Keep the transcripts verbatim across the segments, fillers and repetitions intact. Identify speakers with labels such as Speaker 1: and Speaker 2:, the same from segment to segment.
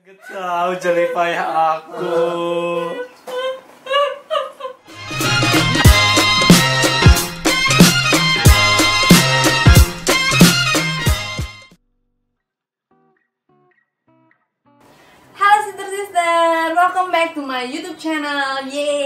Speaker 1: Gak tahu jelek payah aku.
Speaker 2: Halo sister-sister, welcome back to my YouTube channel.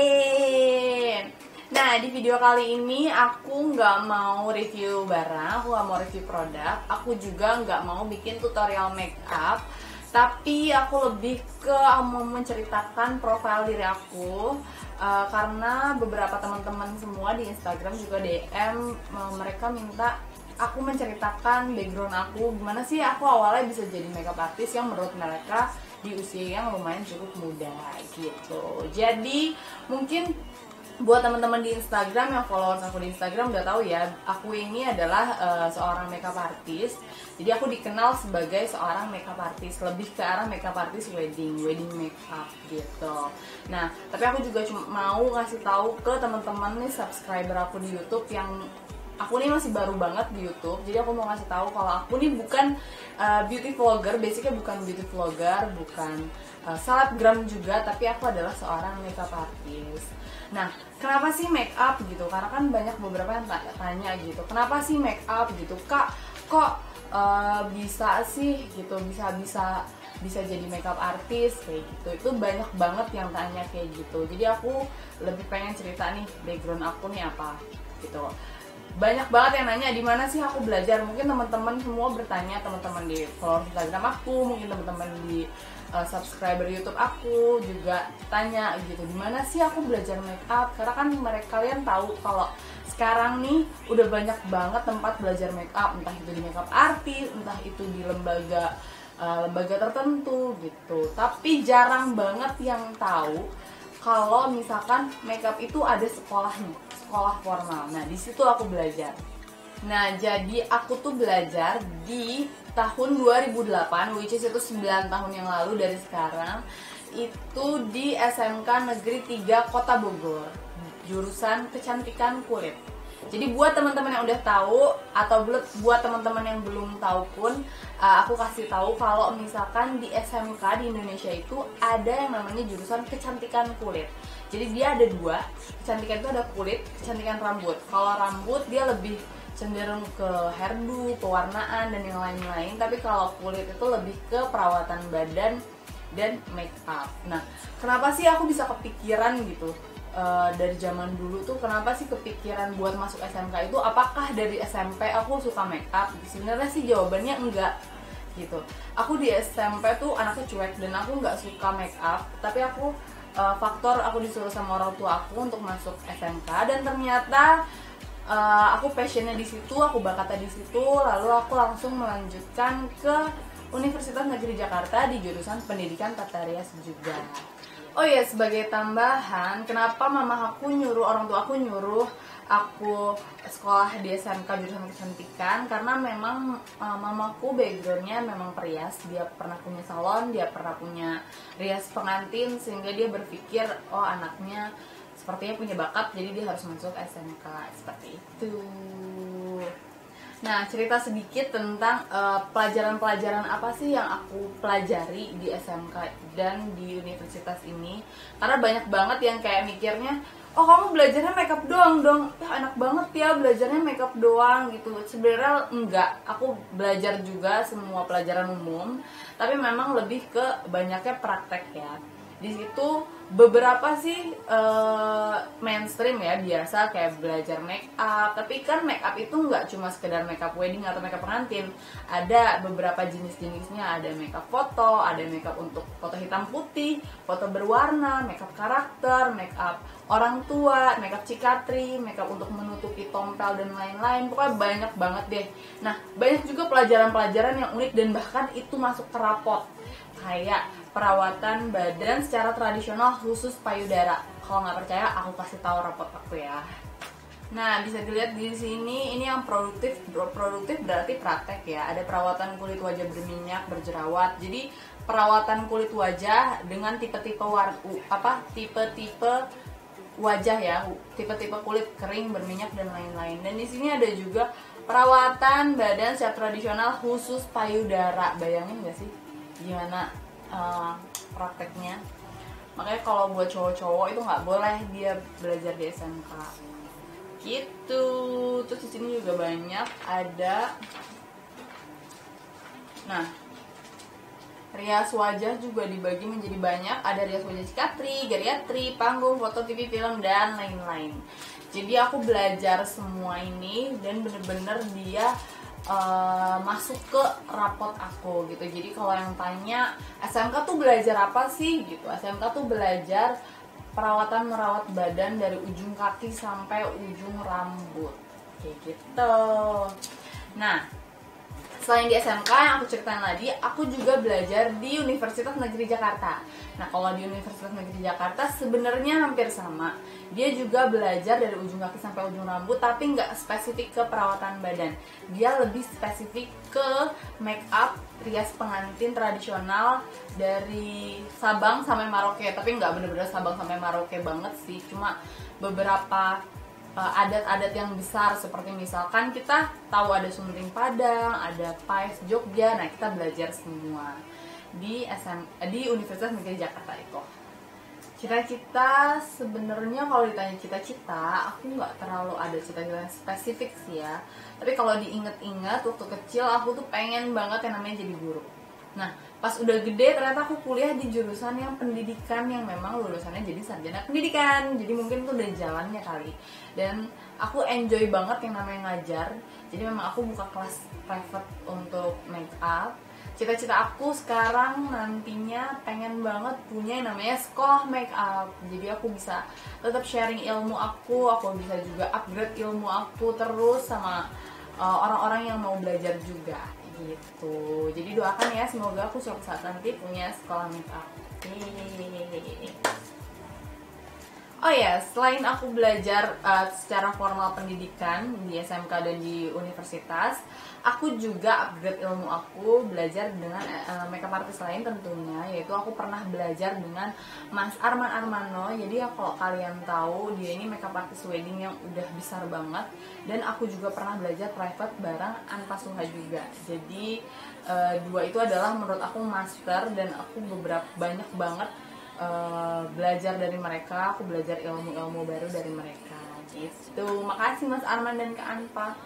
Speaker 2: Yeay. Nah, di video kali ini aku nggak mau review barang, aku nggak mau review produk, aku juga nggak mau bikin tutorial makeup, tapi aku lebih ke mau menceritakan profil diri aku. Uh, karena beberapa teman-teman semua di Instagram juga D M, uh, mereka minta aku menceritakan background aku, gimana sih aku awalnya bisa jadi makeup artist yang menurut mereka di usia yang lumayan cukup muda gitu. Jadi mungkin buat teman-teman di Instagram yang followers aku di Instagram udah tahu ya, aku ini adalah uh, seorang makeup artist. Jadi aku dikenal sebagai seorang makeup artist, lebih ke arah makeup artist wedding, wedding makeup gitu. Nah, tapi aku juga cuma mau ngasih tahu ke teman-teman nih subscriber aku di YouTube yang aku nih masih baru banget di YouTube. Jadi aku mau ngasih tahu kalau aku nih bukan uh, beauty vlogger, basicnya bukan beauty vlogger, bukan uh, selebgram juga, tapi aku adalah seorang makeup artist. Nah, kenapa sih make up gitu? Karena kan banyak beberapa yang tanya gitu, kenapa sih make up gitu, Kak? Kok uh, bisa sih gitu, bisa bisa bisa jadi makeup artist kayak gitu? Itu banyak banget yang tanya kayak gitu. Jadi aku lebih pengen cerita nih background aku nih apa gitu. Banyak banget yang nanya di mana sih aku belajar. Mungkin teman-teman semua bertanya, teman-teman di follow Instagram aku, mungkin teman-teman di uh, subscriber YouTube aku juga tanya gitu, di mana sih aku belajar make up. Karena kan mereka kalian tahu kalau sekarang nih udah banyak banget tempat belajar make up, entah itu di makeup artist, entah itu di lembaga uh, lembaga tertentu gitu. Tapi jarang banget yang tahu kalau misalkan makeup itu ada sekolahnya, sekolah formal. Nah, di situ aku belajar. Nah, jadi aku tuh belajar di tahun dua ribu delapan, which is itu sembilan tahun yang lalu dari sekarang. Itu di S M K Negeri tiga Kota Bogor, jurusan kecantikan kulit. Jadi buat teman-teman yang udah tahu atau buat teman-teman yang belum tahu pun, uh, aku kasih tahu kalau misalkan di S M K di Indonesia itu ada yang namanya jurusan kecantikan kulit. Jadi dia ada dua, kecantikan itu ada kulit, kecantikan rambut. Kalau rambut dia lebih cenderung ke hairdo, pewarnaan dan yang lain-lain. Tapi kalau kulit itu lebih ke perawatan badan dan make up. Nah, kenapa sih aku bisa kepikiran gitu? Uh, dari zaman dulu tuh kenapa sih kepikiran buat masuk S M K itu? Apakah dari S M P aku suka make up? Sebenarnya sih jawabannya enggak gitu. Aku di S M P tuh anaknya cuek dan aku nggak suka make up. Tapi aku uh, faktor aku disuruh sama orang tua aku untuk masuk S M K dan ternyata uh, aku passionnya di situ, aku bakatnya di situ. Lalu aku langsung melanjutkan ke Universitas Negeri Jakarta di jurusan Pendidikan Tata Rias juga. Oh iya, sebagai tambahan, kenapa mama aku nyuruh, orang tua aku nyuruh aku sekolah di S M K jurusan kecantikan? Karena memang uh, mamaku backgroundnya memang perias, dia pernah punya salon, dia pernah punya rias pengantin, sehingga dia berpikir, oh anaknya sepertinya punya bakat, jadi dia harus masuk S M K, seperti itu. Nah, cerita sedikit tentang uh, pelajaran-pelajaran apa sih yang aku pelajari di S M K dan di universitas ini. Karena banyak banget yang kayak mikirnya, oh kamu belajarnya makeup doang dong, ya enak banget ya belajarnya makeup doang gitu. Sebenarnya enggak, aku belajar juga semua pelajaran umum, tapi memang lebih ke banyaknya praktek ya. Di situ beberapa sih uh, mainstream ya, biasa kayak belajar make up. Tapi kan make up itu nggak cuma sekedar make up wedding atau make up pengantin. Ada beberapa jenis-jenisnya, ada make up foto, ada make up untuk foto hitam putih, foto berwarna, make up karakter, make up orang tua, make up cikatri, make up untuk menutupi tompel dan lain-lain. Pokoknya banyak banget deh. Nah, banyak juga pelajaran-pelajaran yang unik dan bahkan itu masuk ke rapot. Kayak perawatan badan secara tradisional khusus payudara. Kalau nggak percaya, aku kasih tahu rapot aku ya. Nah, bisa dilihat di sini, ini yang produktif. Produktif berarti praktek ya. Ada perawatan kulit wajah berminyak, berjerawat. Jadi perawatan kulit wajah dengan tipe-tipe warna apa? Tipe-tipe wajah ya, tipe-tipe kulit kering, berminyak dan lain-lain. Dan di sini ada juga perawatan badan secara tradisional khusus payudara. Bayangin nggak sih? Gimana uh, prakteknya. Makanya kalau buat cowok-cowok itu nggak boleh dia belajar di S M K gitu. Terus di sini juga banyak ada, nah rias wajah juga dibagi menjadi banyak. Ada rias wajah psikiatri, geriatri, panggung, foto, T V, film, dan lain-lain. Jadi aku belajar semua ini dan bener-bener dia uh, masuk ke rapot aku gitu. Jadi kalau yang tanya S M K tuh belajar apa sih gitu, S M K tuh belajar perawatan merawat badan dari ujung kaki sampai ujung rambut kayak gitu. Nah, selain di S M K yang aku ceritain tadi, aku juga belajar di Universitas Negeri Jakarta. Nah, kalau di Universitas Negeri Jakarta sebenarnya hampir sama. Dia juga belajar dari ujung kaki sampai ujung rambut, tapi nggak spesifik ke perawatan badan. Dia lebih spesifik ke make up, rias pengantin tradisional dari Sabang sampai Merauke. Tapi nggak bener-bener Sabang sampai Merauke banget sih, cuma beberapa adat-adat yang besar, seperti misalkan kita tahu ada Sunting Padang, ada Pais Jogja. Nah, kita belajar semua di S M di Universitas Negeri Jakarta itu. Cita-cita sebenarnya kalau ditanya cita-cita, aku nggak terlalu ada cita-cita yang spesifik sih ya. Tapi kalau diinget-inget waktu kecil aku tuh pengen banget yang namanya jadi guru. Nah, pas udah gede ternyata aku kuliah di jurusan yang pendidikan, yang memang lulusannya jadi sarjana pendidikan. Jadi mungkin itu udah jalannya kali. Dan aku enjoy banget yang namanya ngajar. Jadi memang aku buka kelas private untuk make up. Cita-cita aku sekarang nantinya pengen banget punya yang namanya sekolah make up. Jadi aku bisa tetap sharing ilmu aku, aku bisa juga upgrade ilmu aku terus sama uh, orang-orang yang mau belajar juga gitu. Jadi doakan ya, semoga aku suatu saat nanti punya sekolah make up. Yeay. Oh ya, selain aku belajar uh, secara formal pendidikan di S M K dan di universitas, aku juga upgrade ilmu aku belajar dengan uh, makeup artist lain tentunya, yaitu aku pernah belajar dengan Mas Arman Armano. Jadi ya kalau kalian tahu, dia ini makeup artist wedding yang udah besar banget, dan aku juga pernah belajar private bareng Anpa Suha juga. Jadi uh, dua itu adalah menurut aku master, dan aku beberapa banyak banget Uh, belajar dari mereka. Aku belajar ilmu-ilmu baru dari mereka gitu. Makasih Mas Arman dan Kak Anpa.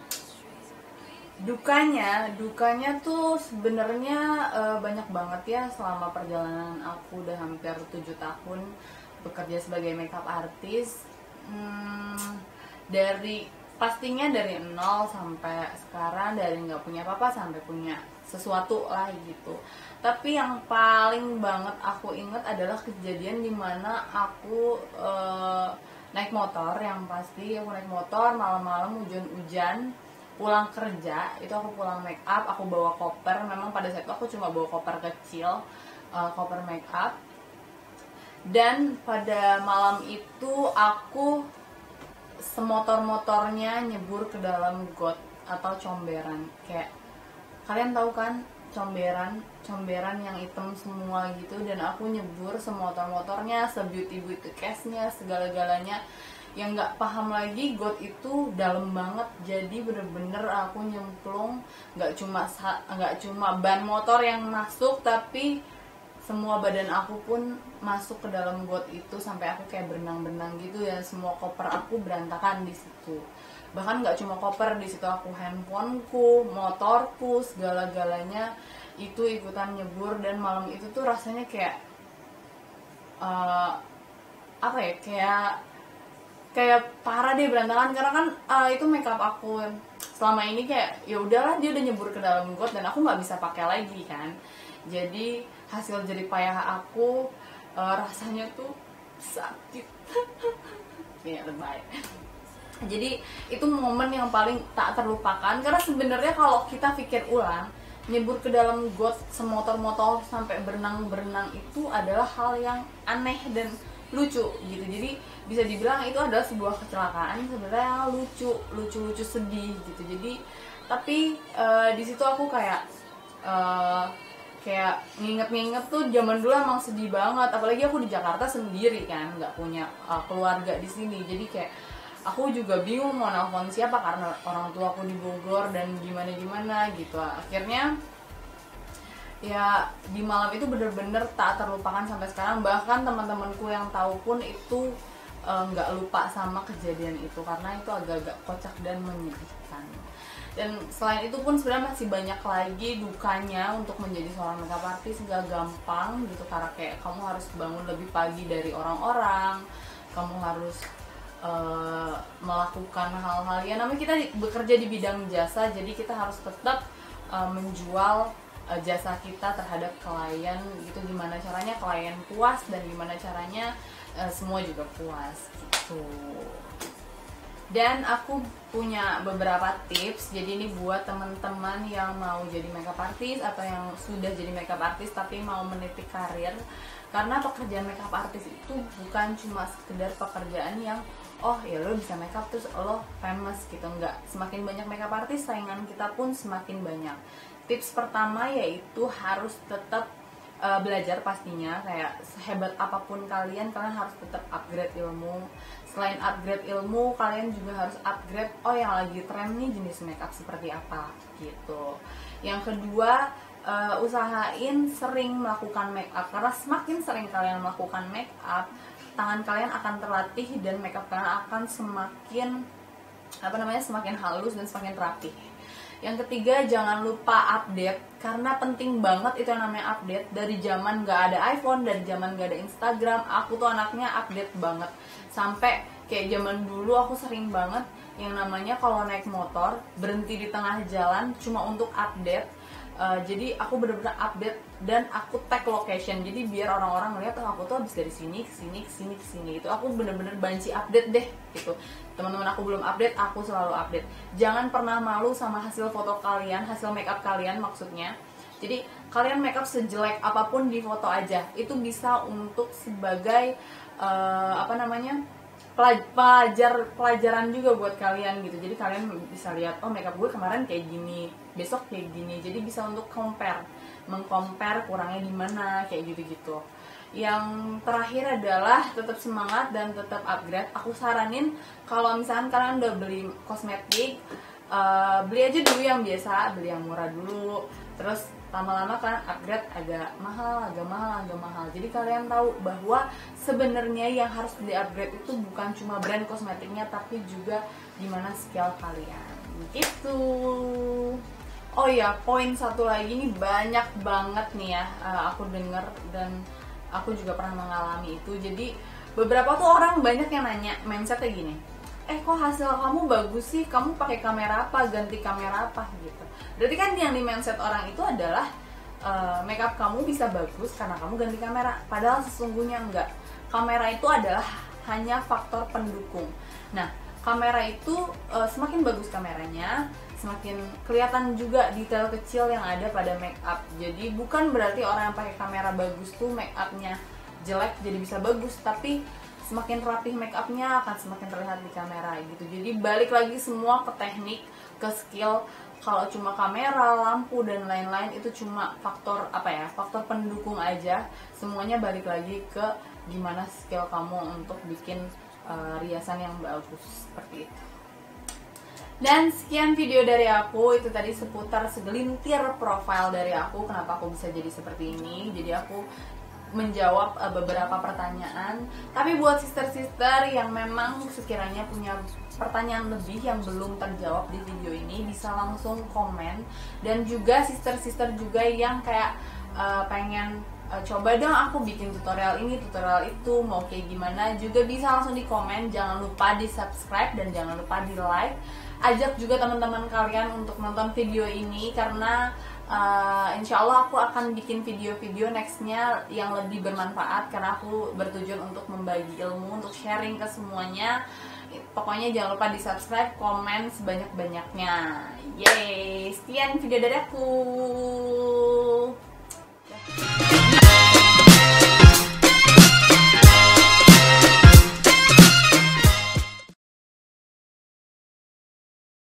Speaker 2: Dukanya, dukanya tuh sebenarnya uh, banyak banget ya. Selama perjalanan aku udah hampir tujuh tahun bekerja sebagai makeup artist, hmm, dari pastinya dari nol sampai sekarang, dari nggak punya apa-apa sampai punya sesuatu lah gitu. Tapi yang paling banget aku inget adalah kejadian dimana aku uh, naik motor. Yang pasti aku naik motor malam-malam hujan-hujan pulang kerja. Itu aku pulang make up, aku bawa koper. Memang pada saat itu aku cuma bawa koper kecil, uh, koper make up. Dan pada malam itu aku semotor-motornya nyebur ke dalam got atau comberan. Kayak kalian tahu kan comberan, comberan yang hitam semua gitu. Dan aku nyebur semotor-motornya, sebeauty-beauty case-nya, segala-galanya. Yang nggak paham lagi got itu dalam banget. Jadi bener-bener aku nyemplung. Nggak cuma nggak cuma ban motor yang masuk, tapi semua badan aku pun masuk ke dalam got itu, sampai aku kayak berenang-berenang gitu ya. Semua koper aku berantakan di situ. Bahkan nggak cuma koper, di situ aku handphoneku, motorku, segala-galanya itu ikutan nyebur. Dan malam itu tuh rasanya kayak uh, apa ya, kayak kayak parah deh, berantakan. Karena kan uh, itu makeup aku selama ini kayak ya udahlah, dia udah nyebur ke dalam got dan aku nggak bisa pakai lagi kan. Jadi hasil jerih payah aku uh, rasanya tuh sakit. Ya lebay. Jadi itu momen yang paling tak terlupakan. Karena sebenarnya kalau kita pikir ulang, nyebur ke dalam got semotor-motor sampai berenang-berenang itu adalah hal yang aneh dan lucu gitu. Jadi bisa dibilang itu adalah sebuah kecelakaan sebenarnya lucu, lucu-lucu sedih gitu. Jadi tapi uh, di situ aku kayak uh, kayak nginget-nginget tuh zaman dulu emang sedih banget. Apalagi aku di Jakarta sendiri kan, nggak punya uh, keluarga di sini. Jadi kayak aku juga bingung mau nelfon siapa karena orang tua aku di Bogor dan gimana-gimana gitu. Akhirnya ya di malam itu bener-bener tak terlupakan sampai sekarang. Bahkan teman-temanku yang tahu pun itu nggak uh, lupa sama kejadian itu karena itu agak-agak kocak dan menyedihkan. Dan selain itu pun sebenarnya masih banyak lagi dukanya untuk menjadi seorang makeup artist. Nggak gampang gitu, karena kayak kamu harus bangun lebih pagi dari orang-orang, kamu harus uh, melakukan hal-hal ya, namanya kita bekerja di bidang jasa, jadi kita harus tetap uh, menjual uh, jasa kita terhadap klien gitu. Gimana caranya klien puas dan gimana caranya uh, semua juga puas gitu. Dan aku punya beberapa tips, jadi ini buat teman-teman yang mau jadi makeup artist atau yang sudah jadi makeup artist tapi mau meniti karir. Karena pekerjaan makeup artist itu bukan cuma sekedar pekerjaan yang oh ya lo bisa makeup terus lo famous gitu, enggak. Semakin banyak makeup artist, saingan kita pun semakin banyak. Tips pertama yaitu harus tetap uh, belajar pastinya. Kayak sehebat apapun kalian, kalian harus tetap upgrade ilmu. Selain upgrade ilmu, kalian juga harus upgrade, oh yang lagi tren nih jenis makeup seperti apa gitu. Yang kedua, uh, usahain sering melakukan makeup, karena semakin sering kalian melakukan makeup, tangan kalian akan terlatih dan makeup kalian akan semakin apa namanya semakin halus dan semakin rapi. Yang ketiga, jangan lupa update, karena penting banget itu yang namanya update. Dari zaman gak ada iPhone, dari zaman gak ada Instagram, aku tuh anaknya update banget. Sampai kayak zaman dulu aku sering banget yang namanya kalau naik motor berhenti di tengah jalan cuma untuk update. Uh, jadi aku bener-bener update dan aku tag location, jadi biar orang-orang ngeliat oh, aku tuh habis dari sini ke sini ke sini ke sini gitu. Aku bener-bener banci update deh gitu. Teman-teman aku belum update, aku selalu update. Jangan pernah malu sama hasil foto kalian, hasil makeup kalian maksudnya. Jadi kalian makeup sejelek apapun di foto aja, itu bisa untuk sebagai uh, apa namanya pelajar pelajaran juga buat kalian gitu. Jadi kalian bisa lihat oh makeup gue kemarin kayak gini, besok kayak gini. Jadi bisa untuk compare, mengcompare kurangnya di mana kayak gitu-gitu. Yang terakhir adalah tetap semangat dan tetap upgrade. Aku saranin kalau misalkan kalian udah beli kosmetik, uh, beli aja dulu yang biasa, beli yang murah dulu. Terus lama-lama kan upgrade agak mahal, agak mahal, agak mahal. Jadi kalian tahu bahwa sebenarnya yang harus di-upgrade itu bukan cuma brand kosmetiknya, tapi juga gimana skill kalian. Gitu. Oh ya, poin satu lagi nih, banyak banget nih ya uh, aku denger dan aku juga pernah mengalami itu. Jadi beberapa tuh orang banyak yang nanya, mindsetnya gini, eh kok hasil kamu bagus sih, kamu pakai kamera apa, ganti kamera apa gitu. Berarti kan yang di mindset orang itu adalah uh, makeup kamu bisa bagus karena kamu ganti kamera. Padahal sesungguhnya enggak. Kamera itu adalah hanya faktor pendukung. Nah, kamera itu uh, semakin bagus kameranya, semakin kelihatan juga detail kecil yang ada pada makeup. Jadi bukan berarti orang yang pakai kamera bagus tuh makeupnya jelek jadi bisa bagus, tapi semakin rapih makeupnya akan semakin terlihat di kamera gitu. Jadi balik lagi semua ke teknik, ke skill. Kalau cuma kamera, lampu dan lain-lain itu cuma faktor apa ya, faktor pendukung aja. Semuanya balik lagi ke gimana skill kamu untuk bikin uh, riasan yang bagus seperti itu. Dan sekian video dari aku, itu tadi seputar segelintir profil dari aku, kenapa aku bisa jadi seperti ini. Jadi aku menjawab uh, beberapa pertanyaan. Tapi buat sister-sister yang memang sekiranya punya pertanyaan lebih yang belum terjawab di video ini, bisa langsung komen. Dan juga sister-sister juga yang kayak uh, pengen uh, coba dong aku bikin tutorial ini, tutorial itu, mau kayak gimana, juga bisa langsung di komen. Jangan lupa di subscribe dan jangan lupa di like. Ajak juga teman-teman kalian untuk nonton video ini, karena uh, insya Allah aku akan bikin video-video nextnya yang lebih bermanfaat, karena aku bertujuan untuk membagi ilmu, untuk sharing ke semuanya. Pokoknya jangan lupa di subscribe, komen sebanyak-banyaknya. Yeay, sekian video dari aku.